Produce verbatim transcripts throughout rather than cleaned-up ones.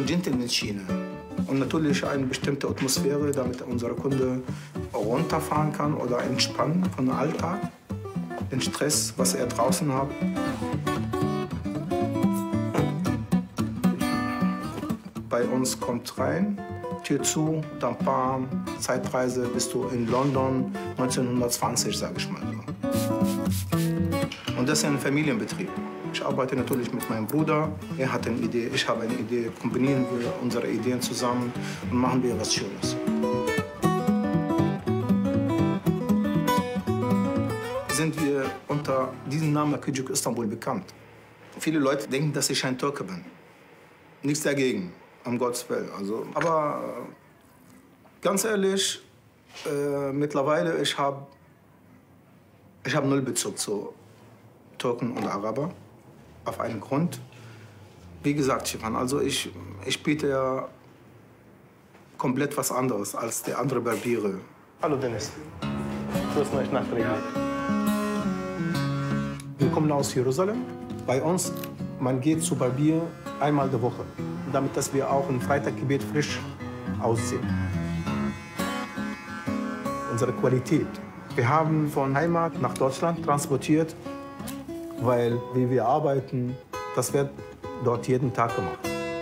Gentleman-Schiene. Und natürlich eine bestimmte Atmosphäre, damit unser Kunde runterfahren kann oder entspannen von dem Alltag, den Stress, was er draußen hat. Bei uns kommt rein, Tür zu, dann bam, Zeitreise, bist du in London neunzehnhundertzwanzig, sage ich mal so. Und das ist ein Familienbetrieb. Ich arbeite natürlich mit meinem Bruder. Er hat eine Idee, ich habe eine Idee. Kombinieren wir unsere Ideen zusammen und machen wir was Schönes. Sind wir unter diesem Namen Küçük Istanbul bekannt. Viele Leute denken, dass ich ein Türke bin. Nichts dagegen, um Gottes Willen. Also, aber ganz ehrlich, äh, mittlerweile ich habe ich hab null Bezug zu Türken und Araber. Auf einen Grund. Wie gesagt, Stefan, also ich, ich biete ja komplett was anderes als die anderen Barbiere. Hallo Dennis. Du hast noch nachträglich. Wir kommen aus Jerusalem. Bei uns, man geht zu Barbier einmal die Woche, damit dass wir auch im Freitaggebet frisch aussehen. Unsere Qualität. Wir haben von Heimat nach Deutschland transportiert, weil, wie wir arbeiten, das wird dort jeden Tag gemacht.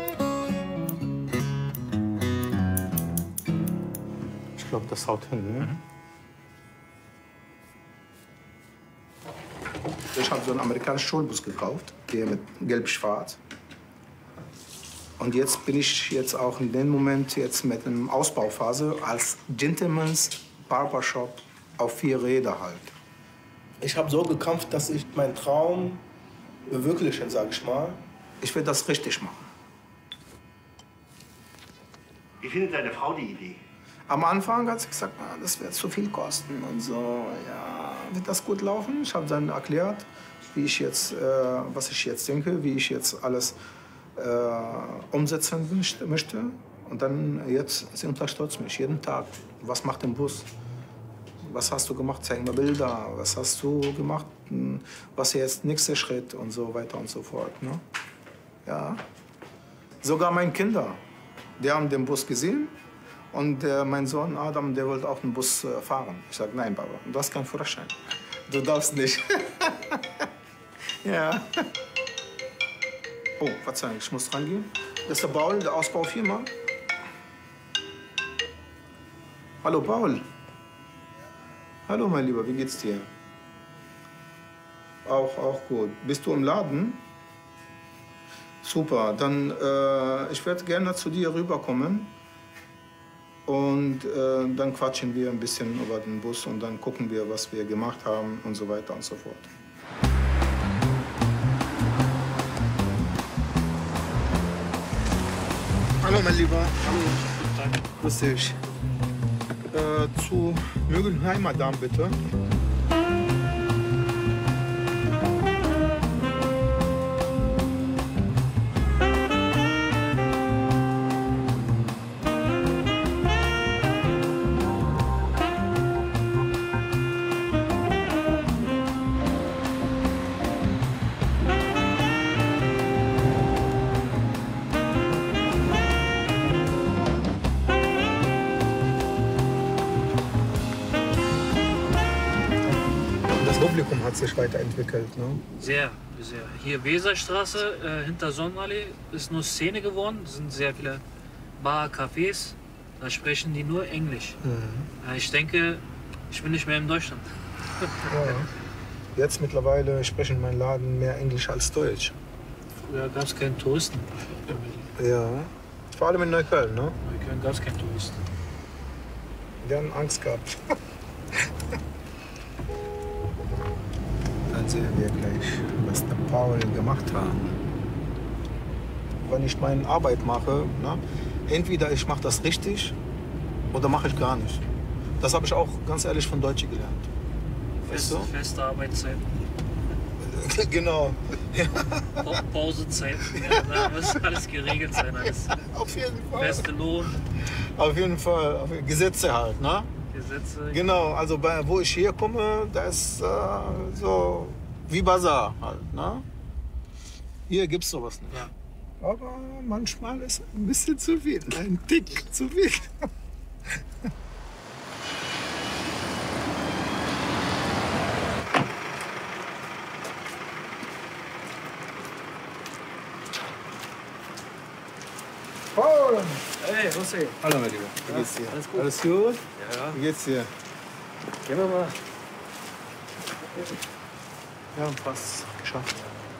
Ich glaube, das haut hin, ne? Mhm. Ich habe so einen amerikanischen Schulbus gekauft, der mit gelb-schwarz. Und jetzt bin ich jetzt auch in dem Moment jetzt mit einer Ausbauphase als Gentleman's Barbershop auf vier Räder halt. Ich habe so gekämpft, dass ich meinen Traum verwirkliche, sage ich mal. Ich will das richtig machen. Wie findet deine Frau die Idee? Am Anfang hat sie gesagt, na, das wird zu viel kosten und so. Ja, wird das gut laufen? Ich habe dann erklärt, wie ich jetzt, äh, was ich jetzt denke, wie ich jetzt alles äh, umsetzen möchte. Und dann jetzt, sie unterstützt mich jeden Tag. Was macht der Bus? Was hast du gemacht? Zeig mir Bilder. Was hast du gemacht? Was ist jetzt nächster Schritt? Und so weiter und so fort. Ne? Ja. Sogar meine Kinder, die haben den Bus gesehen. Und äh, mein Sohn Adam, der wollte auch den Bus äh, fahren. Ich sage, nein, Papa, du hast keinen Führerschein. Du darfst nicht. Ja. Oh, Verzeihung, ich muss dran gehen. Das ist der Paul, der Ausbaufirma. Hallo, Paul. Hallo, mein Lieber, wie geht's dir? Auch, auch gut. Bist du im Laden? Super, dann äh, ich werde gerne zu dir rüberkommen. Und äh, dann quatschen wir ein bisschen über den Bus und dann gucken wir, was wir gemacht haben und so weiter und so fort. Hallo, mein Lieber. Hallo. Grüß dich. Äh, zu Mögelheim, Madame, bitte. Publikum hat sich weiterentwickelt, ne? Sehr, sehr. Hier Weserstraße, äh, hinter Sonnenallee, ist nur Szene geworden. Es sind sehr viele Bar, Cafés. Da sprechen die nur Englisch. Mhm. Äh, ich denke, ich bin nicht mehr in Deutschland. Ja. Jetzt mittlerweile sprechen mein Laden mehr Englisch als Deutsch. Früher gab es keine Touristen. Ja, vor allem in Neukölln, ne? In Neukölln gab es keine Touristen. Wir haben Angst gehabt. Dann sehen wir gleich, was der Paul gemacht hat. Wenn ich meine Arbeit mache, ne, entweder ich mache das richtig oder mache ich gar nicht. Das habe ich auch ganz ehrlich von Deutschen gelernt. Fest, weißt du? Feste Arbeitszeit. Genau. Pa Pausezeit. Ja, da muss alles geregelt sein. Alles. Auf jeden Fall. Feste Lohn. Auf jeden Fall. Auf Gesetze halt, ne? Gesetze. Genau, also bei, wo ich hier komme, da ist äh, so wie Bazar halt, ne? Hier gibt's sowas nicht. Ja. Aber manchmal ist ein bisschen zu viel, ein Tick zu viel. Paul! Hey, José. Hallo, mein Lieber. Wie geht's dir? Alles gut? Alles gut? Ja, ja. Wie geht's dir? Gehen wir mal. Ja, fast geschafft.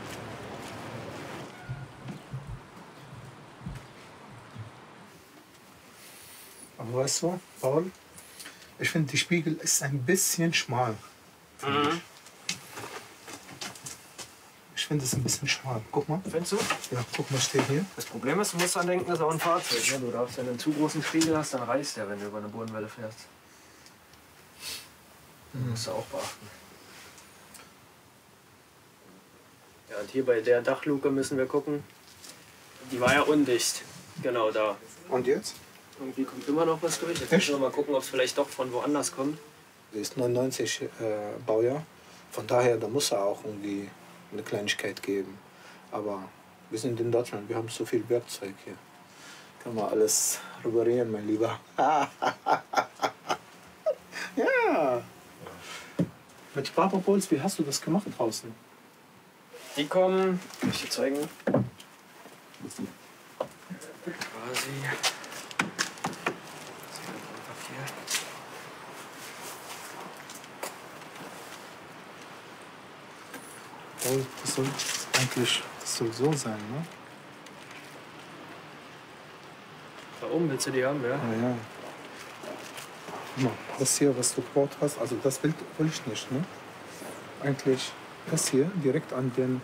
Aber weißt du, Paul, ich finde, der Spiegel ist ein bisschen schmal. Finde Mhm. ich. Ich finde es ein bisschen schmal. Guck mal. Findest du? Ja, guck mal, steht hier. Das Problem ist, du musst dran denken, das ist auch ein Fahrzeug. Ne? Du darfst, wenn du einen zu großen Spiegel hast, dann reißt der, wenn du über eine Bodenwelle fährst. Das musst du auch beachten. Ja, und hier bei der Dachluke müssen wir gucken. Die war ja undicht. Genau da. Und jetzt? Irgendwie kommt immer noch was durch. Jetzt Echt? müssen wir mal gucken, ob es vielleicht doch von woanders kommt. Sie ist neunundneunzig äh, Baujahr. Von daher, da muss er auch irgendwie eine Kleinigkeit geben. Aber wir sind in Deutschland, wir haben so viel Werkzeug hier. Kann man alles reparieren, mein Lieber. Ja. Mit Papapuls, wie hast du das gemacht draußen? Die kommen, kann ich dir zeigen? Quasi. Oh, das soll eigentlich das soll so sein, ne? Da oben willst du die haben, ja? Ja, ja. Guck mal, das hier, was du gebaut hast, also das will, will ich nicht, ne? Eigentlich das hier direkt an den.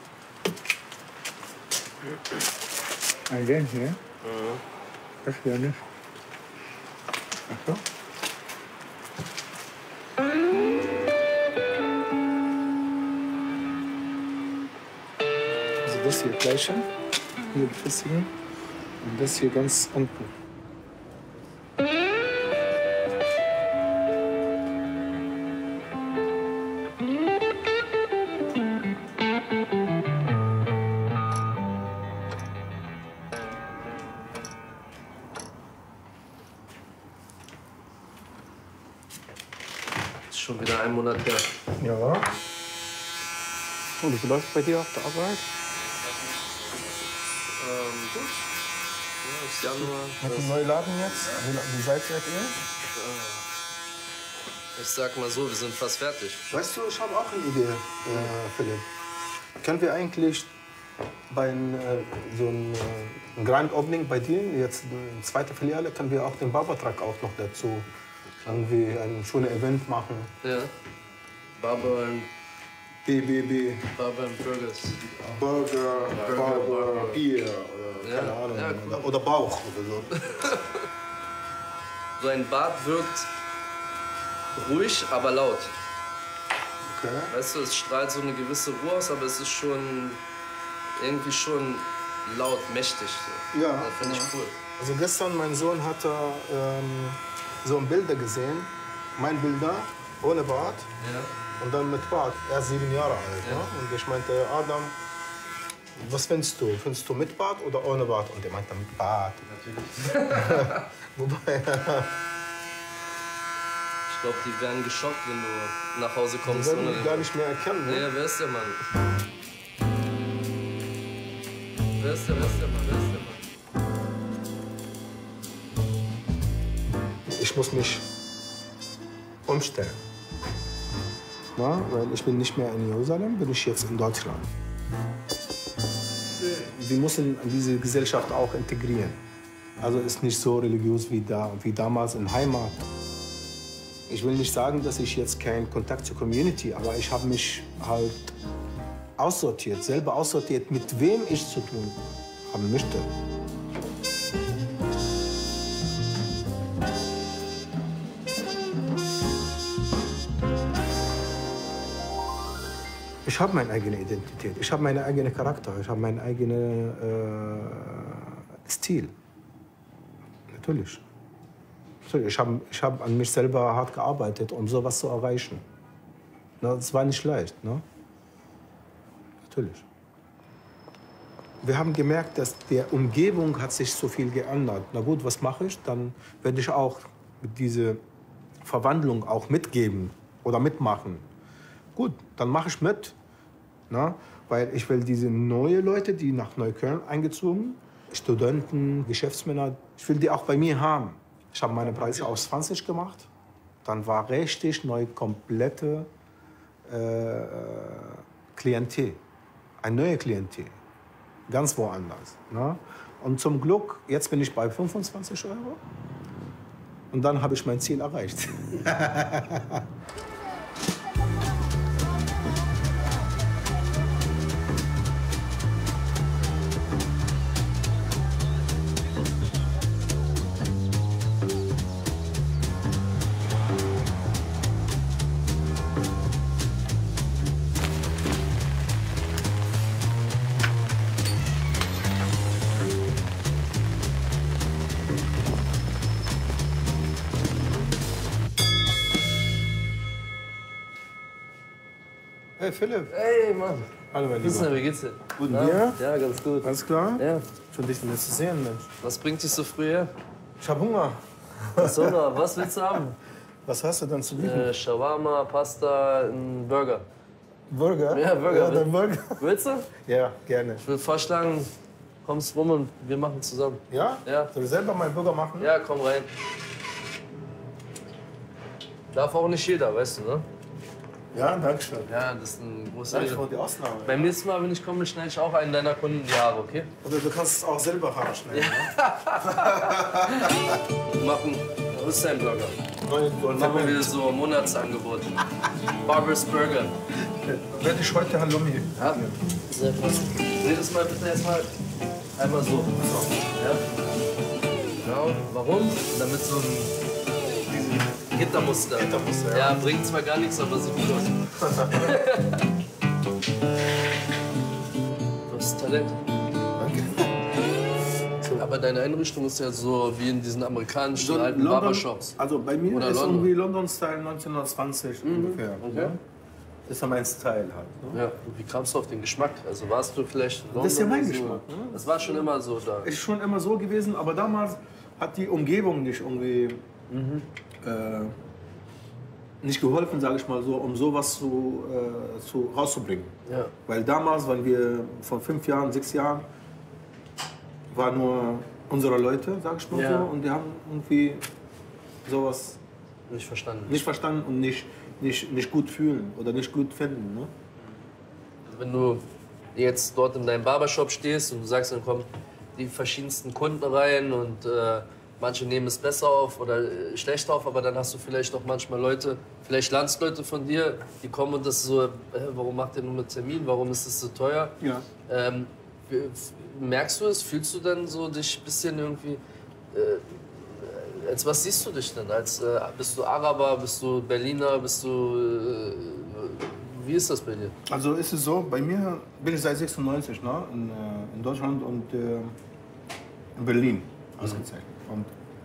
An den hier. Mhm. Das hier nicht. Ach so. Also das hier gleiche, hier befestigen und das hier ganz unten. Ist schon wieder ein Monat her. Ja. Und wie läuft bei dir auf der Arbeit? Ähm, gut. Ja, ist Januar. Mit dem neuen Laden jetzt? Wie, wie weit seid ihr? Ich sag mal so, wir sind fast fertig. Weißt du, ich habe auch eine Idee, äh, Philipp. Können wir eigentlich bei ein, äh, so einem äh, Grand Opening bei dir, jetzt eine zweite Filiale, können wir auch den Barbertruck auch noch dazu irgendwie ein schönes Event machen? Ja. Barber and, B B B, Barber and Burgers. Burger, Barber, Barber. Bier oder Ja, keine Ahnung. ja, cool. oder, oder Bauch oder so. So ein Bart wirkt ruhig, aber laut. Okay. Weißt du, es strahlt so eine gewisse Ruhe aus, aber es ist schon irgendwie schon laut, mächtig. So. Ja, Das finde ich ja. cool. Also gestern, mein Sohn hatte ähm, so ein Bilder gesehen, mein Bilder, ohne Bart Ja. und dann mit Bart. Er ist sieben Jahre alt. Ja. Ne? Und ich meinte, Adam, was findest du? Findest du mit Bart oder ohne Bart? Und er meinte, mit Bart. Natürlich. Wobei, Ich glaube, die werden geschockt, wenn du nach Hause die kommst. werden ohne mich den gar Bart. nicht mehr erkennen. Ne? Ja, wer ist der Mann? Wer ist der Mann? Wer ist der Mann? Wer ist der Mann? Ich muss mich umstellen. Na, weil ich bin nicht mehr in Jerusalem, bin ich jetzt in Deutschland. Wir müssen diese Gesellschaft auch integrieren. Also ist nicht so religiös wie, da, wie damals in Heimat. Ich will nicht sagen, dass ich jetzt keinen Kontakt zur Community, aber ich habe mich halt aussortiert, selber aussortiert, mit wem ich zu tun haben möchte. Ich habe meine eigene Identität, ich habe meinen eigenen Charakter, ich habe meinen eigenen äh, Stil. Natürlich. Natürlich. Ich habe ich hab an mich selber hart gearbeitet, um sowas zu erreichen. Na, das war nicht leicht, ne? Natürlich. wir haben gemerkt, dass der Umgebung hat sich so viel geändert. Na gut, was mache ich? Dann werde ich auch diese Verwandlung auch mitgeben oder mitmachen. Gut, dann mache ich mit. Na? Weil ich will diese neuen Leute, die nach Neukölln eingezogen, Studenten, Geschäftsmänner, ich will die auch bei mir haben. Ich habe meine Preise auf zwanzig gemacht. Dann war richtig neu komplette äh, Klientel. Ein neues Klientel. Ganz woanders. Ne? Und zum Glück, jetzt bin ich bei fünfundzwanzig Euro. Und dann habe ich mein Ziel erreicht. Hey Philipp. Hey, Mann. Hallo, mein Grüß Lieber. dich, wie geht's dir? Guten Na? dir? Ja, ganz gut. Alles klar? Ja. Schon dich nicht zu sehen, Mensch. Was bringt dich so früh her? Ich hab Hunger. So, was willst du haben? Was hast du denn zu bieten? Äh, Shawarma, Pasta, ein Burger. Burger? Ja, Burger. Ja, dein Burger. Willst du? Ja, gerne. Ich würde vorschlagen, kommst rum und wir machen zusammen. Ja? Ja. Soll ich selber meinen Burger machen? Ja, komm rein. Darf auch nicht jeder, weißt du, ne? Ja, danke schön. Ja, das ist ein großer Danke Ehre. für die Ausnahme. Beim nächsten Mal, wenn ich komme, schneide ich auch einen deiner Kunden die Haare, okay? Oder du kannst es auch selber Haare schneiden. Wir machen, wo ist dein Burger? Ja? Machen wir so ein Monatsangebot. Barbers Burger. Werde ich heute Halloumi. Ja, sehr gut. Dreh das mal bitte erstmal einmal so. Ja? Genau. Warum? Damit so ein Gittermuster. Gittermuster, ja. ja. Bringt zwar gar nichts, aber sieht gut aus. Du hast Talent. Danke. Aber deine Einrichtung ist ja so wie in diesen amerikanischen alten London- Barbershops. Also bei mir Oder ist London. irgendwie London-Style neunzehnhundertzwanzig ungefähr. okay. Ne? Das ist ja mein Style halt. Ne? Ja. Und wie kamst du auf den Geschmack? Also warst du vielleicht in London? Das ist ja mein oder so? Geschmack, ne? Das war schon immer so da. Ist schon immer so gewesen, aber damals hat die Umgebung nicht irgendwie äh, nicht geholfen, sage ich mal so, um sowas zu, äh, zu rauszubringen. Ja. Weil damals, wenn wir vor fünf Jahren, sechs Jahren, waren nur unsere Leute, sag ich mal Ja. so, und die haben irgendwie sowas Nicht verstanden. nicht verstanden und nicht, nicht, nicht gut fühlen oder nicht gut finden. Ne? Wenn du jetzt dort in deinem Barbershop stehst und du sagst, dann kommen die verschiedensten Kunden rein und äh, manche nehmen es besser auf oder äh, schlechter auf, aber dann hast du vielleicht auch manchmal Leute, vielleicht Landsleute von dir, die kommen und das ist so, äh, warum macht ihr nur einen Termin, warum ist das so teuer? Ja. Ähm, merkst du es, fühlst du dann so dich ein bisschen irgendwie, äh, als was siehst du dich denn? Als, äh, bist du Araber, bist du Berliner, bist du, äh, wie ist das bei dir? Also ist es so, bei mir bin ich seit sechsundneunzig ne, in, äh, in Deutschland und äh, in Berlin ausgezeichnet. Und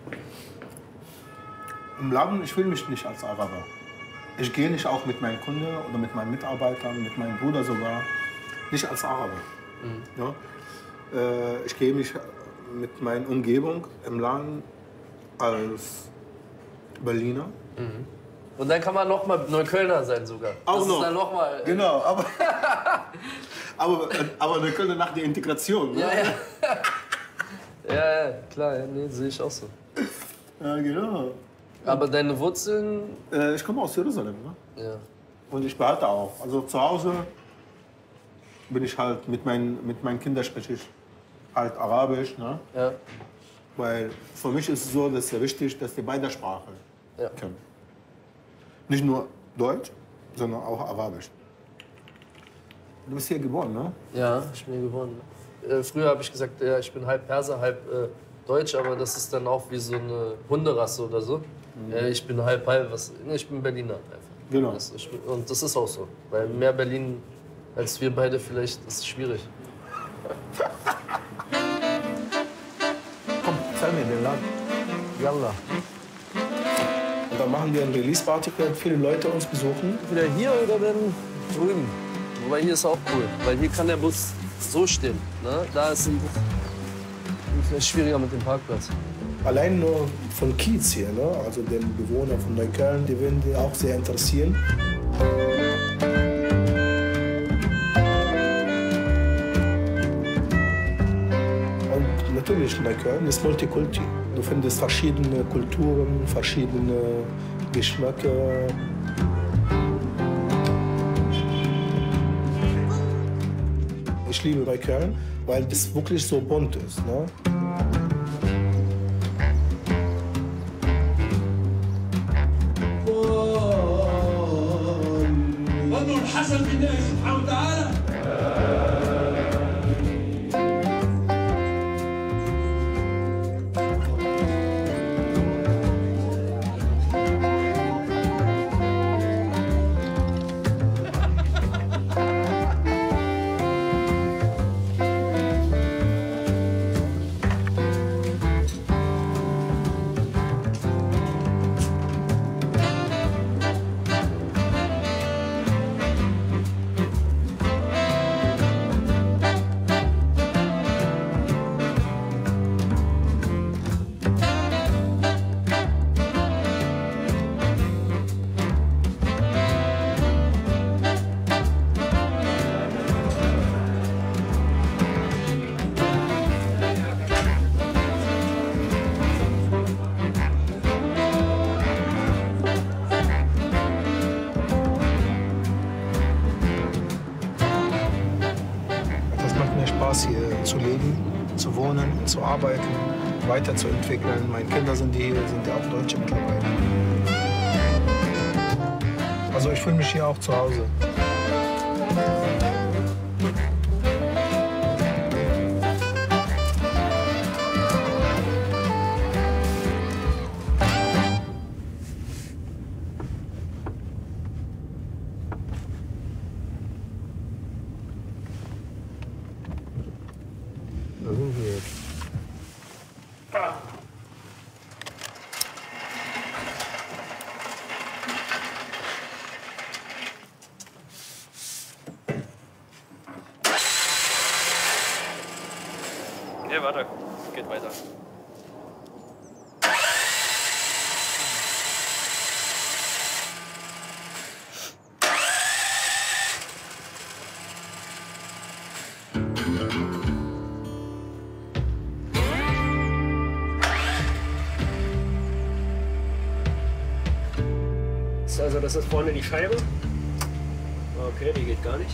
im Laden, ich fühle mich nicht als Araber. Ich gehe nicht auch mit meinen Kunden oder mit meinen Mitarbeitern, mit meinem Bruder sogar, nicht als Araber. Ja? Äh, ich gehe mich mit meiner Umgebung im Laden als Berliner. Und dann kann man noch mal Neuköllner sein sogar. Auch das noch. Ist dann noch mal, äh, Genau, aber, aber, aber wir können nach der Integration. Ne? Ja, ja. ja, ja, klar, ja, nee, sehe ich auch so. Ja, genau. Aber deine Wurzeln, Äh, ich komme aus Jerusalem. Ne? ja. Und ich behalte auch. Also zu Hause bin ich halt mit meinen, mit meinen Kindern spreche ich halt Arabisch. Ne? ja. Weil für mich ist es so, dass es sehr wichtig, dass die beide Sprachen Ja. können. Nicht nur Deutsch, sondern auch Arabisch. Du bist hier geboren, ne? Ja, ich bin hier geboren. Äh, früher habe ich gesagt, ja, ich bin halb Perser, halb äh, Deutsch, aber das ist dann auch wie so eine Hunderasse oder so. Äh, ich bin halb, halb, was, nee, ich bin Berliner einfach. Genau. Das, ich, bin- und das ist auch so, weil mehr Berlin als wir beide vielleicht ist schwierig. Komm, zeig mir den Laden. Yalla. Und dann machen wir eine Release-Party, werden viele Leute uns besuchen. Wieder hier oder dann drüben? Wobei hier ist auch cool, weil hier kann der Bus so stehen, ne? Da ist es schwieriger mit dem Parkplatz. Allein nur von Kiez hier, ne? Also den Bewohner von Neukölln, die würden die auch sehr interessieren. Und natürlich, Neukölln ist Multikulti. Du findest verschiedene Kulturen, verschiedene Geschmäcker. Ich liebe Neukölln, weil es wirklich so bunt ist, ne? Hier zu leben, zu wohnen, zu arbeiten, weiterzuentwickeln. Meine Kinder sind hier, sind ja auch Deutsche mittlerweile. Also ich fühle mich hier auch zu Hause. Nee, warte. Geht weiter. Also das ist vorne die Scheibe. Okay, die geht gar nicht.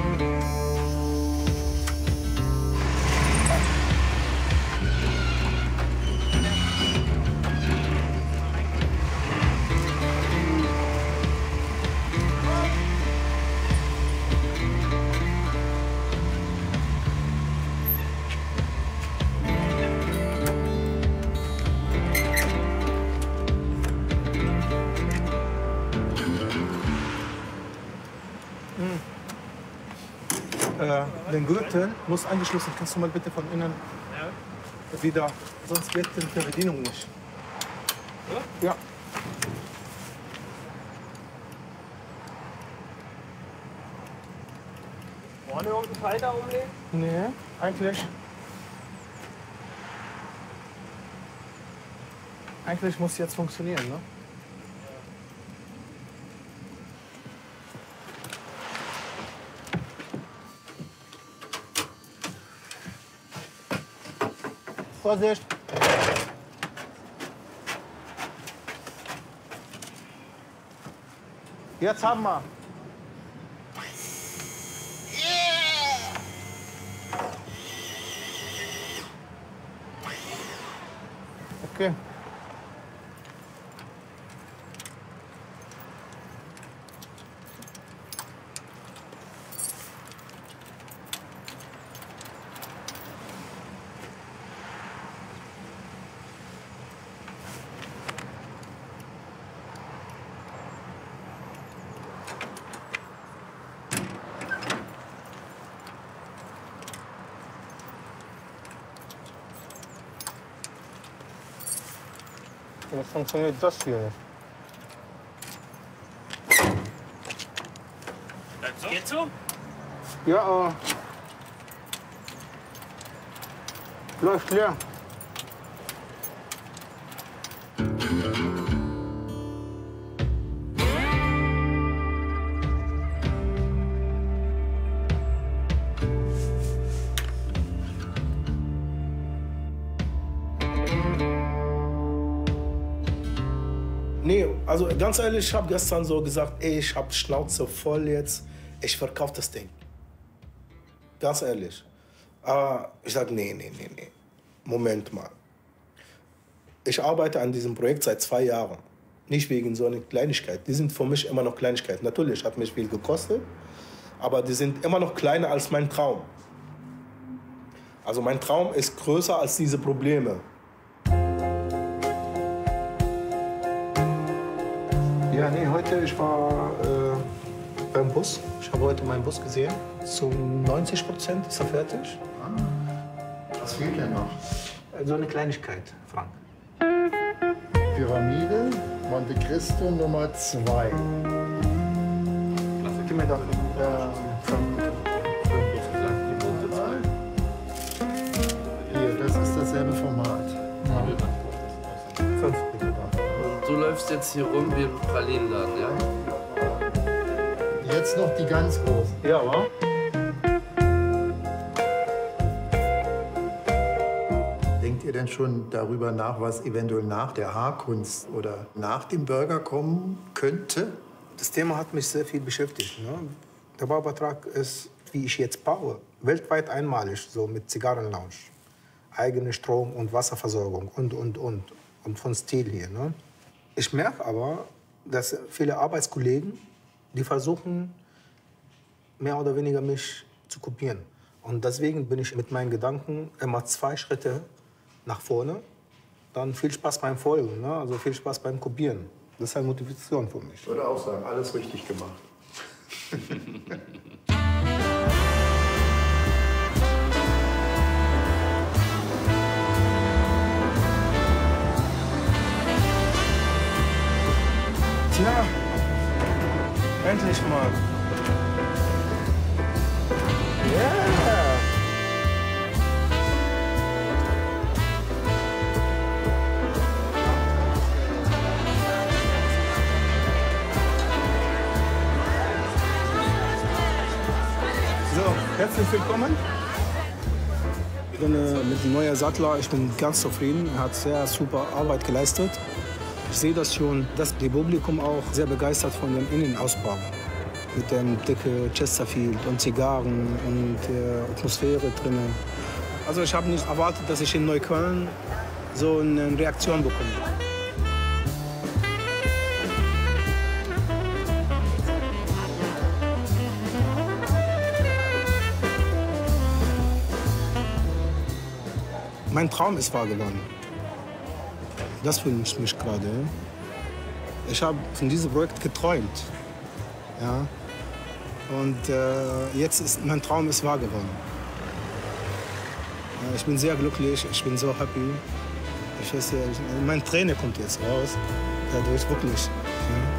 Äh, den Gürtel muss angeschlossen. Kannst du mal bitte von innen ja. wieder, sonst geht die Bedienung nicht. Ja? Ja. Vorne irgendein Schalter umlegen? Nee, eigentlich. Eigentlich muss jetzt funktionieren, ne? Vorsicht! Jetzt haben wir. Okay. Jetzt funktioniert das hier nicht. Geht so? Ja, aber Läuft leer. Nee, also ganz ehrlich, ich habe gestern so gesagt, ey, ich habe Schnauze voll jetzt, ich verkaufe das Ding. Ganz ehrlich. Aber ich sage, nee, nee, nee, nee. Moment mal. Ich arbeite an diesem Projekt seit zwei Jahren. Nicht wegen so einer Kleinigkeit. Die sind für mich immer noch Kleinigkeiten. Natürlich hat mich viel gekostet, aber die sind immer noch kleiner als mein Traum. Also mein Traum ist größer als diese Probleme. Ja, nee, heute, ich war äh, beim Bus. Ich habe heute meinen Bus gesehen. Zu neunzig Prozent ist er fertig. Ah, was fehlt denn noch? So eine Kleinigkeit, Frank. Pyramide, Monte Cristo Nummer zwei. Gib mir doch, äh, Frank. Hier, das ist dasselbe Format. Fünf, bitte. Du läufst jetzt hier rum wie im Pralinenladen, ja? Jetzt noch die ganz großen. Ja, wa? Denkt ihr denn schon darüber nach, was eventuell nach der Haarkunst oder nach dem Burger kommen könnte? Das Thema hat mich sehr viel beschäftigt. Ne? Der Bauvertrag ist, wie ich jetzt baue, weltweit einmalig, so mit Zigarrenlounge. Eigene Strom- und Wasserversorgung und, und, und. Und von Stil hier. Ne? Ich merke aber, dass viele Arbeitskollegen, die versuchen, mehr oder weniger mich zu kopieren. Und deswegen bin ich mit meinen Gedanken immer zwei Schritte nach vorne. Dann viel Spaß beim Folgen, ne? Also viel Spaß beim Kopieren. Das ist eine Motivation für mich. Ich würde auch sagen, alles richtig gemacht. Tja, endlich mal. Yeah. So, herzlich willkommen. Ich bin äh, mit dem neuen Sattler, ich bin ganz zufrieden. Er hat sehr super Arbeit geleistet. Ich sehe das schon, dass das Publikum auch sehr begeistert von dem Innenausbau. Mit dem dicken Chesterfield und Zigarren und äh, Atmosphäre drin. Also ich habe nicht erwartet, dass ich in Neukölln so eine Reaktion bekomme. Mein Traum ist wahr geworden. Das fühle ich mich gerade. Ich habe von diesem Projekt geträumt. Ja. Und äh, jetzt ist mein Traum ist wahr geworden. Ja, ich bin sehr glücklich, ich bin so happy. Ich weiß ja, meine Träne kommt jetzt raus. Dadurch wirklich. Ja.